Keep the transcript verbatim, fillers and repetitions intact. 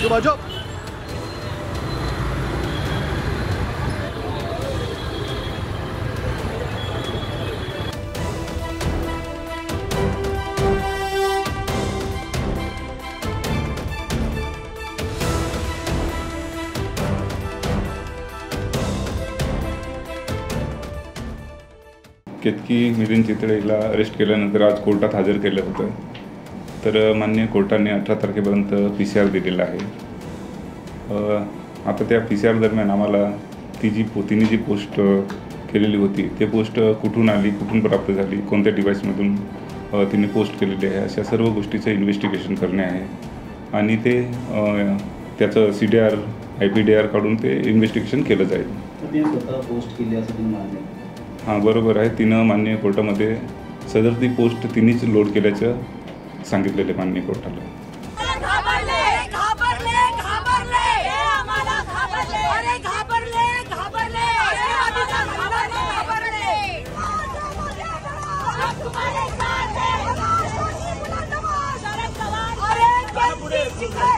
बाजू बाजू केतकी मिलिंद चितळेला अरेस्ट केल्यानंतर आज कोर्टात हजर केलं होतं. तर मान्य कोर्टाने अठरा तारखेपर्यंत पी सी आर दिलेला आहे. आता त्या पी सी आर दरम्यान आम्हाला ती जी पो तिने जी पोस्ट केलेली होती ते पोस्ट कुठून आली, कुठून प्राप्त झाली, कोणत्या डिव्हाइसमधून तिने पोस्ट केलेली आहे, अशा सर्व गोष्टीचं इन्व्हेस्टिगेशन करणे आहे. आणि ते त्याचं C D R I P D R काढून ते इन्व्हेस्टिगेशन केलं जाईल. पोस्ट केली असं तुम्ही मान्य? हां, बरोबर आहे. तिनं मान्य कोर्टामध्ये सदर ती पोस्ट तिनेच लोड केल्याचं सांगितलेलं आहे मान्य कोर्टाला. अरे